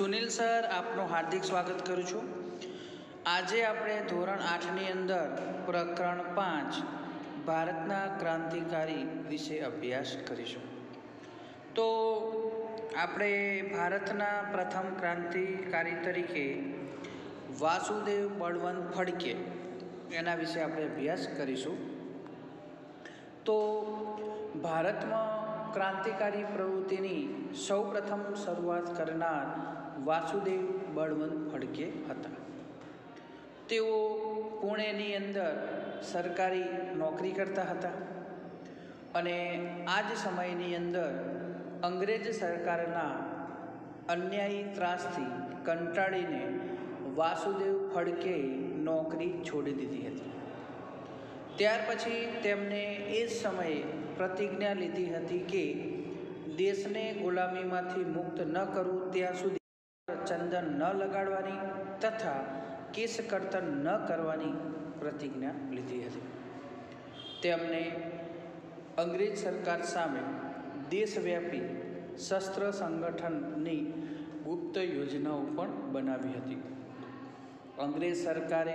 Sunil sir આપનું હાર્દિક સ્વાગત કરું છું। આજે આપણે ધોરણ 8ની અંદર પ્રકરણ 5 ભારતના ક્રાંતિકારી વિશે અભ્યાસ કરીશું। તો આપણે ભારતના પ્રથમ ક્રાંતિકારી તરીકે વાસુદેવ બળવંત ફડકે એના વિશે આપણે અભ્યાસ કરીશું। તો ભારતમાં ક્રાંતિકારી પ્રવૃત્તિની સૌપ્રથમ શરૂઆત કરનાર વાસુદેવ બળવંત ફડકે હતા। તેઓ પુણેની અંદર સરકારી નોકરી કરતા હતા અને આ જ સમયની અંદર અંગ્રેજ સરકારના અન્યાયી ત્રાસથી કંટાળીને વાસુદેવ ફડકે નોકરી છોડી દીધી હતી। ત્યાર પછી તેમણે એ જ સમયે પ્રતિજ્ઞા લીધી હતી કે દેશને ગુલામીમાંથી મુક્ત ન કરવું ત્યાં સુધી ચંદન ન લગાડવાની તથા કેશ કર્તન ન કરવાની પ્રતિજ્ઞા લીધી હતી। તેમણે અંગ્રેજ સરકાર સામે દેશવ્યાપી શસ્ત્ર સંગઠનની ગુપ્ત યોજનાઓ પણ બનાવી હતી। અંગ્રેજ સરકારે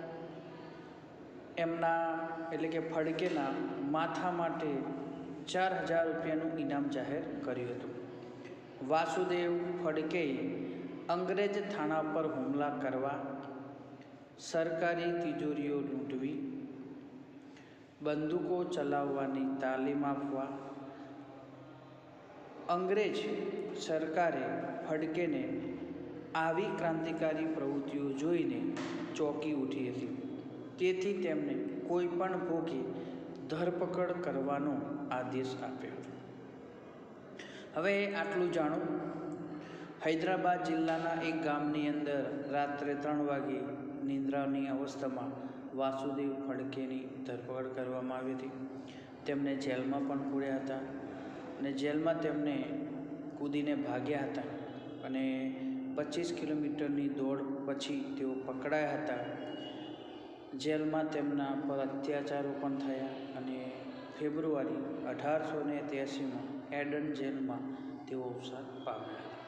એમના એટલે કે ફડકેના માથા માટે 4000 રૂપિયાનું ઇનામ જાહેર કર્યું હતું। વાસુદેવ ફડકેએ અંગ્રેજ થાણા પર હુમલા કરવા, સરકારી તિજોરીઓ લૂંટવી, બંદૂકો ચલાવવાની તાલીમ આપવા, અંગ્રેજ સરકારે ફડકેને આવી ક્રાંતિકારી પ્રવૃત્તિઓ જોઈને ચોંકી ઉઠી હતી। તેથી તેમણે કોઈ પણ ભોગે ધરપકડ કરવાનો આદેશ આપ્યો હતો। હવે આટલું જાણો। હૈદરાબાદ જિલ્લાના એક ગામની અંદર રાત્રે 3 વાગે નિંદ્રાની અવસ્થામાં વાસુદેવ ફડકેની ધરપકડ કરવામાં આવી હતી। તેમને જેલમાં પણ પૂર્યા હતા અને જેલમાં તેમને કૂદીને ભાગ્યા હતા અને 25 કિલોમીટરની દોડ પછી તેઓ પકડાયા હતા। જેલમાં તેમના પર અત્યાચારો પણ થયા અને ફેબ્રુઆરી 1883માં એડન જેલમાં તેઓ અવસાન પામ્યા હતા।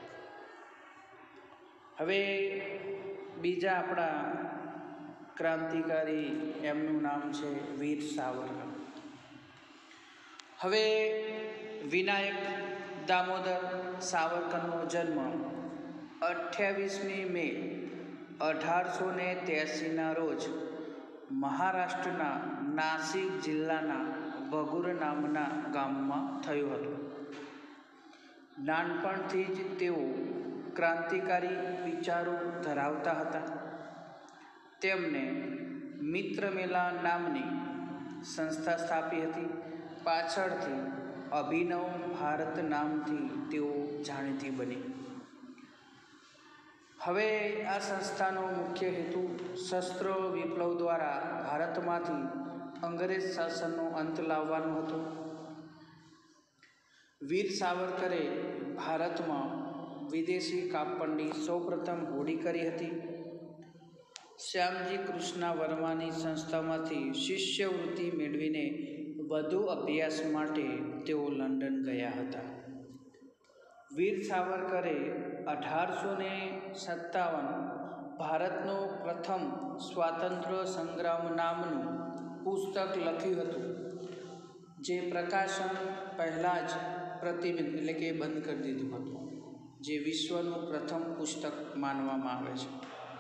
હવે બીજા આપણા ક્રાંતિકારી એમનું નામ છે વીર સાવરકર। હવે વિનાયક દામોદર સાવરકરનો જન્મ 28મી મે 1883ના રોજ મહારાષ્ટ્રના નાસિક જિલ્લાના ભગુર નામના ગામમાં થયો હતો। નાનપણથી જ તેઓ ક્રાંતિકારી વિચારો ધરાવતા હતા। તેમણે મિત્રમેલા નામની સંસ્થા સ્થાપી હતી। પાછળથી અભિનવ ભારત નામથી તેઓ જાણીતી બની। હવે આ સંસ્થાનો મુખ્ય હેતુ શસ્ત્ર વિપ્લવ દ્વારા ભારતમાંથી અંગ્રેજ શાસનનો અંત લાવવાનો હતો। વીર સાવરકરે ભારતમાં વિદેશી કાપડની સૌપ્રથમ હોડી કરી હતી। શ્યામજી કૃષ્ણા વર્માની સંસ્થામાંથી શિષ્યવૃત્તિ મેળવીને વધુ અભ્યાસ માટે તેઓ લંડન ગયા હતા। વીર સાવરકરે 1857 ભારતનો પ્રથમ સ્વાતંત્ર્ય સંગ્રામ નામનું પુસ્તક લખ્યું હતું, જે પ્રકાશન પહેલાં જ પ્રતિબંધ એટલે કે બંધ કરી દીધું હતું, જે વિશ્વનું પ્રથમ પુસ્તક માનવામાં આવે છે।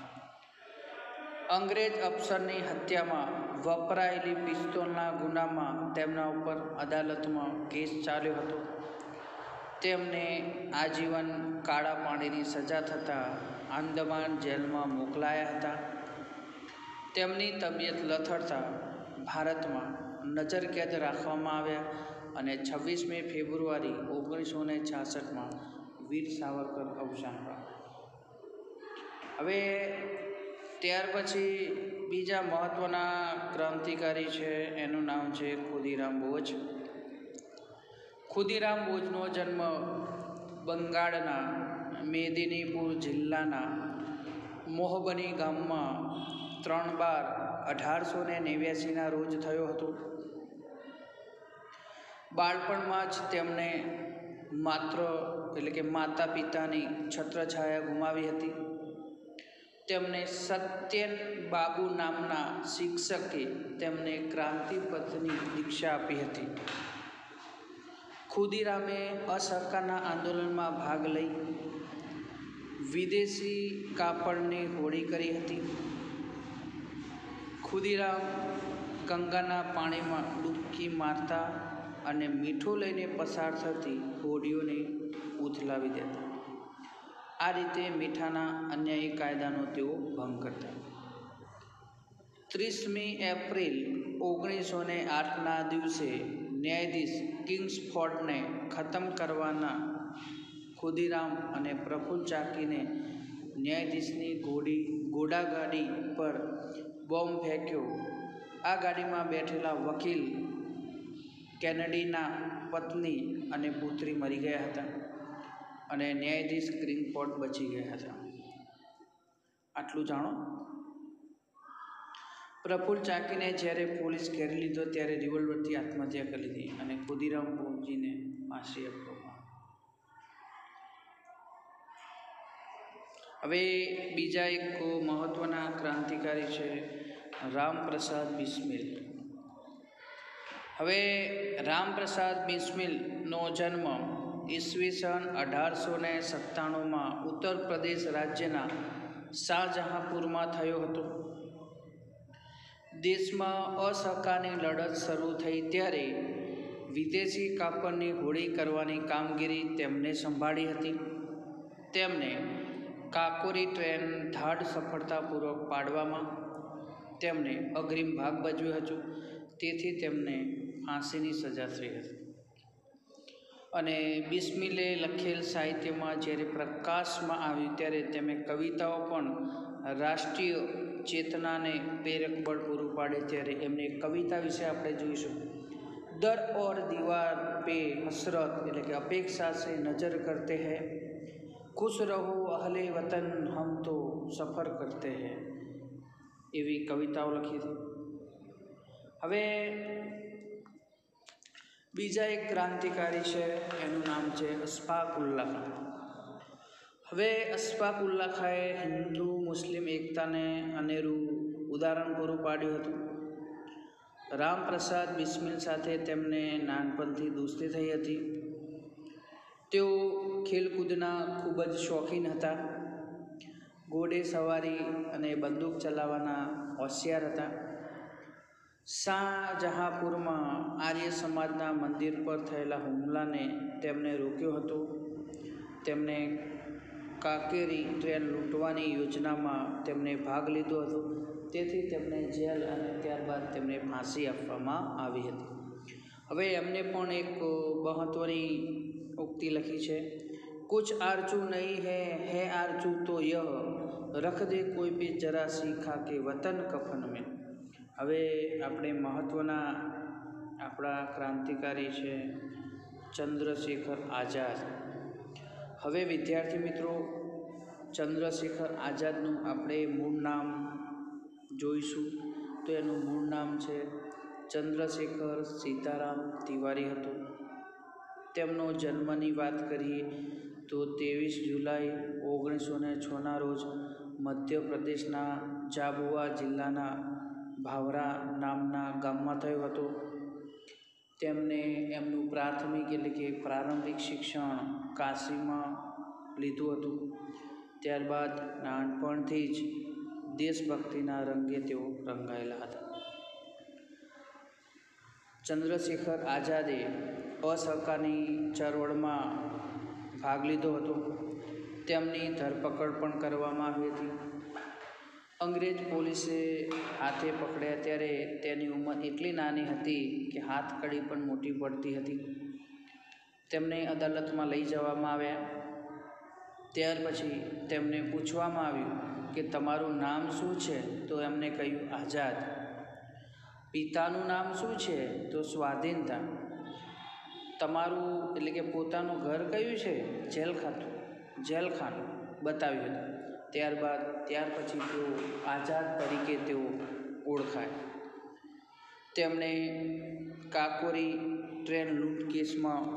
અંગ્રેજ અફસરની હત્યામાં વપરાયેલી પિસ્તોલના ગુનામાં તેમના ઉપર અદાલતમાં કેસ ચાલ્યો હતો। તેમને આજીવન કાળા પાણીની સજા થતાં આંદામાન જેલમાં મોકલાયા હતા। તેમની તબિયત લથડતા ભારતમાં નજરકેદ રાખવામાં આવ્યા અને 26મી ફેબ્રુઆરી 1966માં વીર સાવરકર અવસાન પામ્યા। હવે ત્યાર પછી બીજા મહત્ત્વના ક્રાંતિકારી છે, એનું નામ છે ખુદીરામ બોઝ। ખુદીરામ બોઝનો જન્મ બંગાળના મેદિનીપુર જિલ્લાના મોહબની ગામમાં 3/12/1889ના રોજ થયો હતો। બાળપણમાં જ તેમણે માતા પિતાની છત્રછાયા ગુમાવી હતી. તેમને સત્યન બાબુ નામના શિક્ષકે તેમને ક્રાંતિ પથની દીક્ષા આપી હતી. ખુદીરામે અસહકારના આંદોલનમાં ભાગ લઈ વિદેશી કાપડની હોળી કરી હતી. ખુદીરામ ગંગાના પાણીમાં ડૂબકી મારતા અને મીઠું લઈને પસાર થતી હોડીઓને ઉથલાવી દેતા. આ રીતે મીઠાના અન્યાયી કાયદાનો તેઓ ભંગ કરતા. 30મી એપ્રિલ 1908ના દિવસે ન્યાયાધીશ કિંગ્સફોર્ડને ખતમ કરવાના ખુદીરામ અને પ્રફુલ્લ ચાકીને ન્યાયાધીશની ઘોડાગાડી પર બોમ્બ ફેંક્યો. આ ગાડીમાં બેઠેલા વકીલ કેનેડીના પત્ની અને પુત્રી મરી ગયા હતા અને ન્યાયાધીશ કિંગ્સફોર્ડ બચી ગયા હતા. આટલું જાણો. પ્રફુલ્લ ચાકીને જ્યારે પોલીસ ઘેરી લીધો ત્યારે રિવોલ્વરથી આત્મહત્યા કરી લીધી અને ખુદીરામ બોરજીને ફાંસી આપવામાં. હવે બીજા એક મહત્વના ક્રાંતિકારી છે રામપ્રસાદ બિસ્મિલ. હવે રામપ્રસાદ બિસ્મિલનો જન્મ ઈસવીસન 1897માં ઉત્તર પ્રદેશ રાજ્યના શાહજહાંપુરમાં થયો હતો. દેશમાં અસહકારની લડત શરૂ થઈ ત્યારે વિદેશી કાપડની હોળી કરવાની કામગીરી તેમને સંભાળી હતી. તેમને કાકોરી ટ્રેન ધાડ સફળતાપૂર્વક પાડવામાં તેમણે અગ્રીમ ભાગ ભજવ્યો હતો. તેથી તેમને ફાંસીની સજા થઈ હતી. અને બિસ્મિલે લખેલ સાહિત્યમાં જ્યારે પ્રકાશમાં આવ્યું ત્યારે તેમણે કવિતાઓ પણ રાષ્ટ્રીય ચેતનાને પ્રેરક બળ પૂરું પાડે. ત્યારે એમની કવિતા વિશે આપણે જોઈશું. દર ઓર દીવાર પે હસરત એટલે કે અપેક્ષા સે નજર કરતે હૈ, ખુશ રહો અહલે વતન હમ તો સફર કરતે હૈ, એવી કવિતાઓ લખી હતી. હવે બીજા એક ક્રાંતિકારી છે, એનું નામ છે અશફાક ઉલ્લા ખાન. હવે અશફાક ઉલ્લા ખાએ હિન્દુ મુસ્લિમ એકતાને અનેરું ઉદાહરણ પૂરું પાડ્યું હતું. રામપ્રસાદ બિસ્મિલ સાથે તેમને નાનપણથી દોસ્તી થઈ હતી. તેઓ ખેલકૂદના ખૂબ જ શોખીન હતા. ઘોડે સવારી અને બંદૂક ચલાવવાના હોશિયાર હતા. શાહજહાંપુરમાં આર્ય સમાજના મંદિર પર થયેલા હુમલાને તેમણે રોક્યો હતો. તેમણે કાકેરી ટ્રેન લૂંટવાની યોજનામાં તેમણે ભાગ લીધો હતો. તેથી તેમને જેલ અને ત્યારબાદ તેમને ફાંસી આપવામાં આવી હતી. હવે એમને પણ એક મહત્વની ઉક્તિ લખી છે. કુછ આરજુ નહીં હૈ આરજુ તો યહ રખ દે કોઈ ભી જરા સી ખાકે વતન કફન મેં. હવે આપણે મહત્વના આપણા ક્રાંતિકારી છે ચંદ્રશેખર આઝાદ. હવે વિદ્યાર્થી મિત્રો, ચંદ્રશેખર આઝાદનું આપણે મૂળ નામ જોઈશું. તો એનું મૂળ નામ છે ચંદ્રશેખર સીતારામ તિવારી હતું. તેમનો જન્મની વાત કરીએ તો 23 જુલાઈ 1906ના રોજ મધ્યપ્રદેશના ઝાબુઆ જિલ્લાના ભાવરા નામના ગામમાં થયો હતો. તેમને એમનું પ્રાથમિક એટલે કે પ્રારંભિક શિક્ષણ કાશીમાં લીધું હતું. ત્યારબાદ નાનપણથી જ દેશભક્તિના રંગે તેઓ રંગાયેલા હતા. ચંદ્રશેખર આઝાદે અસહકારની ચળવળમાં ભાગ લીધો હતો. તેમની ધરપકડ પણ કરવામાં આવી હતી. અંગ્રેજ પોલીસે હાથે પકડ્યા ત્યારે તેની ઉંમર એટલી નાની હતી કે હાથકડી પણ મોટી પડતી હતી. તેમને અદાલતમાં લઈ જવામાં આવ્યા. ત્યાર પછી તેમને પૂછવામાં આવ્યું કે તમારું નામ શું છે? તો એમને કહ્યું આઝાદ. પિતાનું નામ શું છે? તો સ્વાધીનતા. તમારું એટલે કે પોતાનું ઘર કયું છે? જેલખાનું બતાવ્યું હતું. ત્યાર પછી તેઓ આઝાદ તરીકે તેઓ ઓળખાય. તેમણે કાકોરી ટ્રેન લૂંટ કેસમાં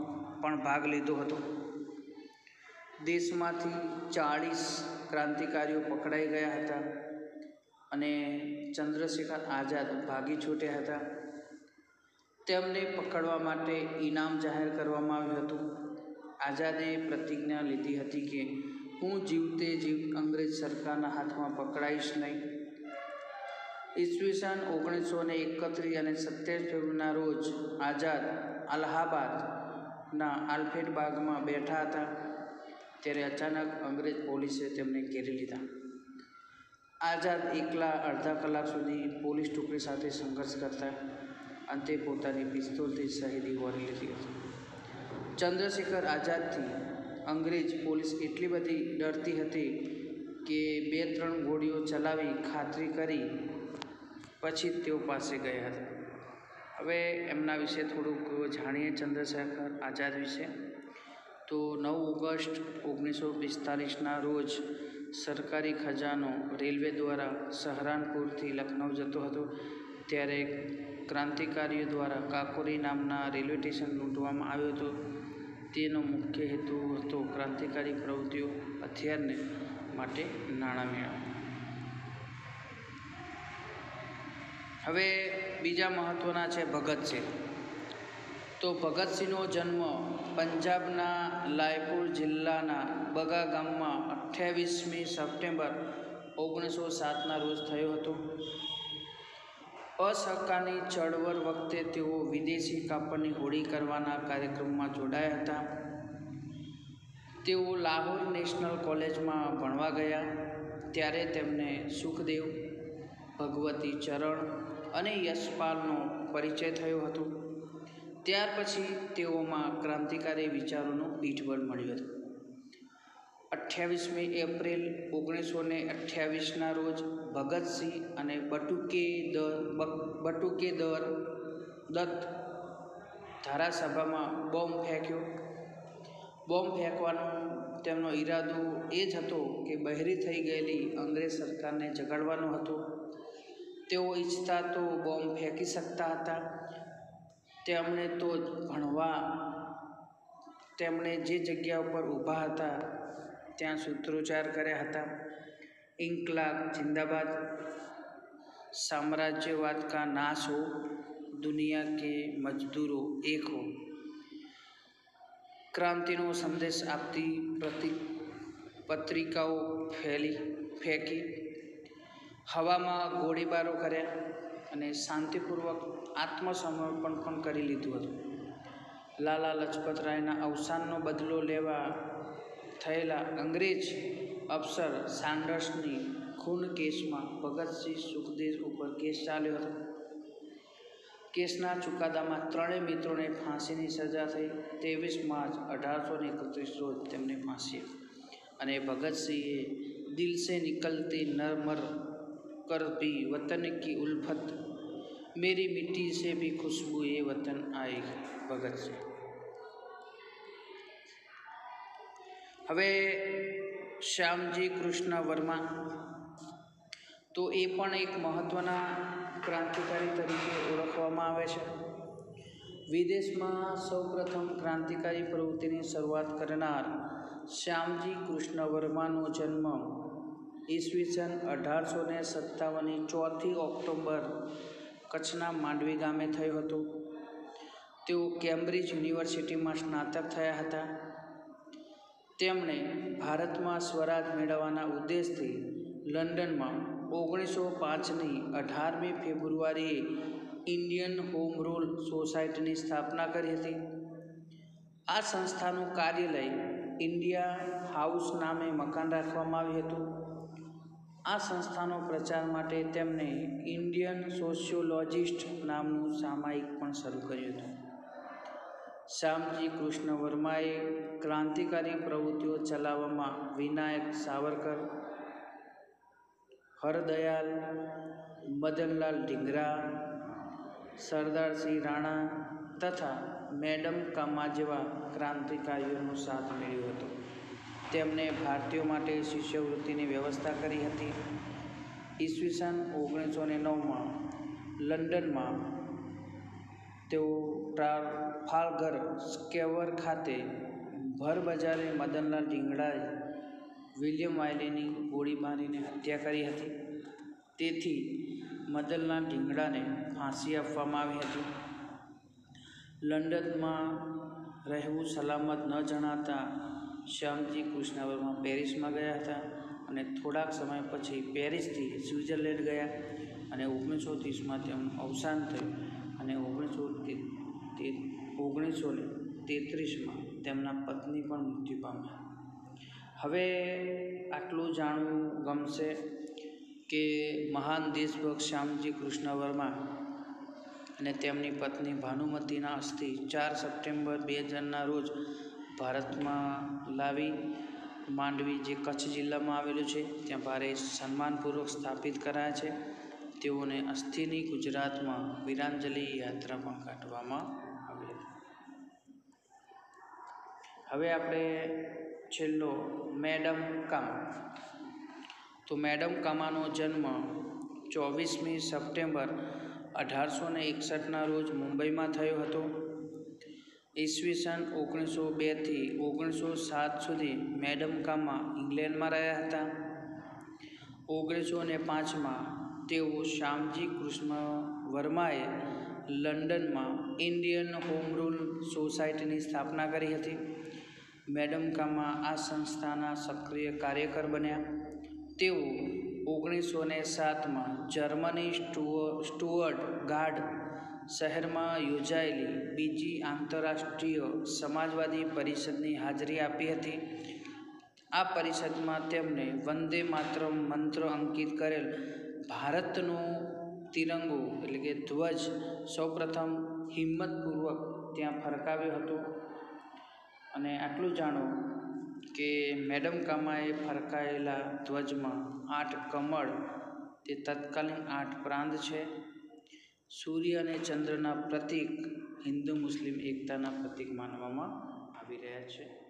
પણ ભાગ લીધો હતો. દેશમાંથી 40 ક્રાંતિકારીઓ પકડાઈ ગયા હતા અને ચંદ્રશેખર આઝાદ ભાગી છૂટ્યા હતા. તેમને પકડવા માટે ઇનામ જાહેર કરવામાં આવ્યું હતું. આઝાદે પ્રતિજ્ઞા લીધી હતી કે હું જીવતે જીવ અંગ્રેજ સરકારના હાથમાં પકડાઈશ નહીં. ઈસવીસન 1931 અને 27 ફેબ્રુઆરીના રોજ આઝાદ અલ્હાબાદના આલ્ફ્રેડ બાગમાં બેઠા હતા ત્યારે અચાનક અંગ્રેજ પોલીસે તેમને ઘેરી લીધા. આઝાદ એકલા અડધા કલાક સુધી પોલીસ ટુકડી સાથે સંઘર્ષ કરતા અંતે પોતાની પિસ્તોલથી શહીદી વહોરી લીધી હતી. ચંદ્રશેખર આઝાદથી અંગ્રેજ પોલીસ એટલી બધી ડરતી હતી કે 2-3 ગોળીઓ ચલાવી ખાતરી કરી પછી તેઓ પાસે ગયા હતા. હવે એમના વિશે થોડુંક જાણીએ ચંદ્રશેખર આઝાદ વિશે. તો 9 ઓગસ્ટ 1945ના રોજ સરકારી ખજાનો રેલવે દ્વારા સહરાનપુરથી લખનઉ જતો હતો ત્યારે ક્રાંતિકારીઓ દ્વારા કાકોરી નામના રેલવે સ્ટેશન લૂંટવામાં આવ્યું હતું. તેનો મુખ્ય હેતુ હતો ક્રાંતિકારી પ્રવૃત્તિઓ હથિયારને માટે નાણાં મેળવવા. હવે બીજા મહત્ત્વના છે ભગતસિંહ. તો ભગતસિંહનો જન્મ પંજાબના લાયપુર જિલ્લાના બગા ગામમાં 28મી સપ્ટેમ્બર 1907ના રોજ થયો હતો. અસહકારની ચળવળ વખતે તેઓ વિદેશી કાપડની હોળી કરવાના કાર્યક્રમમાં જોડાયા હતા. તેઓ લાહોર નેશનલ કોલેજમાં ભણવા ગયા ત્યારે તેમને સુખદેવ, ભગવતી ચરણ અને યશપાલનો પરિચય થયો હતો. ત્યાર પછી તેઓમાં ક્રાંતિકારી વિચારોનું પીઠબળ મળ્યું હતું. 28મી એપ્રિલ 1928ના રોજ ભગતસિંહ અને બટુકેદર દત્ત ધારાસભામાં બોમ્બ ફેંક્યો. બોમ્બ ફેંકવાનો તેમનો ઈરાદો એ જ હતો કે બહેરી થઈ ગયેલી અંગ્રેજ સરકારને જગાડવાનો હતો. તેઓ ઈચ્છતા તો બોમ્બ ફેંકી શકતા હતા. તેમણે તો ભણવા તેમણે જે જગ્યા ઉપર ઊભા હતા ત્યાં સૂત્રોચ્ચાર કર્યા હતા. ઇન્કલાબ જિંદાબાદ, સામ્રાજ્યવાદ કા નાશ હો, દુનિયા કે મજદૂરો એક હો. ક્રાંતિનો સંદેશ આપતી પત્રિકાઓ ફેંકી, હવામાં ગોળીબારો કર્યા અને શાંતિપૂર્વક આત્મસમર્પણ પણ કરી લીધું હતું. લાલા લજપતરાયના અવસાનનો બદલો લેવા થયેલા અંગ્રેજ અફસર સાન્ડર્સની ખૂન કેસમાં ભગતસિંહ સુખદેવ ઉપર કેસ ચાલ્યો હતો. કેસના ચુકાદામાં ત્રણેય મિત્રોને ફાંસીની સજા થઈ. 23 માર્ચ 1831 રોજ તેમને ફાંસી અને ભગતસિંહે દિલ સે નિકલતી નરમર कर भी वतन की उल्फत, मेरी मिट्टी से भी खुशबू ये वतन आएगी. ભગતસિંહ. હવે શ્યામજી કૃષ્ણ વર્મા, તો એ પણ એક મહત્ત્વના ક્રાંતિકારી તરીકે ઓળખવામાં આવે છે. વિદેશમાં સૌપ્રથમ ક્રાંતિકારી પ્રવૃત્તિની શરૂઆત કરનાર શ્યામજી કૃષ્ણ વર્માનો જન્મ ઈસવીસન 1857ની 4 ઓક્ટોબર કચ્છના માંડવી ગામે થયો હતો. તેઓ કેમ્બ્રિજ યુનિવર્સિટીમાં સ્નાતક થયા હતા. તેમણે ભારતમાં સ્વરાજ મેળવવાના ઉદ્દેશથી લંડનમાં 1905ની 18મી ફેબ્રુઆરીએ ઇન્ડિયન હોમ રૂલ સોસાયટીની સ્થાપના કરી હતી. આ સંસ્થાનું કાર્યાલય ઇન્ડિયા હાઉસ નામે મકાન રાખવામાં આવ્યું હતું. આ સંસ્થાનો પ્રચાર માટે તેમણે ઇન્ડિયન સોશિયોલોજિસ્ટ નામનું સામાયિક પણ શરૂ કર્યું હતું. શ્યામજી કૃષ્ણ વર્માએ ક્રાંતિકારી પ્રવૃત્તિઓ ચલાવવામાં વિનાયક સાવરકર, હરદયાલ, મદનલાલ ઢીંગરા, સરદારસિંહ રાણા તથા મેડમ કામા જેવા ક્રાંતિકારીઓનો સાથ મેળવ્યો હતો. તેમણે ભારતીયો માટે શિષ્યવૃત્તિની વ્યવસ્થા કરી હતી. ઈસવીસન 1909માં લંડનમાં તેઓ ટ્રાફાલ્ગર સ્ક્વેર ખાતે ભર બજારે મદનલાલ ધીંગડાએ વિલિયમ વાયલીની ગોળી મારીને હત્યા કરી હતી. તેથી મદનલાલ ધીંગડાને ફાંસી આપવામાં આવી હતી. લંડનમાં રહેવું સલામત ન જણાતા શ્યામજી કૃષ્ણ વર્મા પેરિસમાં ગયા હતા અને થોડાક સમય પછી પેરિસથી સ્વિટ્ઝરલેન્ડ ગયા અને 1930માં તેમનું અવસાન થયું અને 1933માં તેમના પત્ની પણ મૃત્યુ પામ્યા. હવે આટલું જાણવું ગમશે કે મહાન દેશભક્ત શ્યામજી કૃષ્ણ વર્મા અને તેમની પત્ની ભાનુમતીના અસ્થિ 4 સપ્ટેમ્બર 2000ના રોજ ભારતમાં લાવી માંડવી, જે કચ્છ જિલ્લામાં આવેલું છે, ત્યાં ભારે સન્માનપૂર્વક સ્થાપિત કરાયા છે. તેઓને અસ્થિની ગુજરાતમાં વીરાંજલિ યાત્રા પણ કાઢવામાં આવી હતી. હવે આપણે છેલ્લો મેડમ કામા. તો મેડમ કામાનો જન્મ 24મી સપ્ટેમ્બર 1861ના રોજ મુંબઈમાં થયો હતો. ઈસવીસન 1902થી 1907 સુધી મેડમ કામા ઇંગ્લેન્ડમાં રહ્યા હતા. 1905માં તેઓ શ્યામજી કૃષ્ણ વર્માએ લંડનમાં ઇન્ડિયન હોમ રૂલ સોસાયટીની સ્થાપના કરી હતી. મેડમ કામા આ સંસ્થાના સક્રિય કાર્યકર બન્યા. તેઓ 1907માં જર્મની સ્ટુઅર્ટગાર્ડ શહેરમાં યોજાયેલી બીજી આંતરરાષ્ટ્રીય સમાજવાદી પરિષદની હાજરી આપી હતી. આ પરિષદમાં તેમણે વંદે માતરમ મંત્ર અંકિત કરેલ ભારતનો તિરંગો એટલે કે ધ્વજ સૌપ્રથમ હિંમતપૂર્વક ત્યાં ફરકાવ્યો હતો. અને આટલું જાણો કે મેડમ કામાએ ફરકાયેલા ધ્વજમાં 8 કમળ, તે તત્કાલીન 8 પ્રાંત છે. સૂર્ય અને ચંદ્રના પ્રતીક હિન્દુ મુસ્લિમ એકતાના પ્રતીક માનવામાં આવી રહ્યા છે.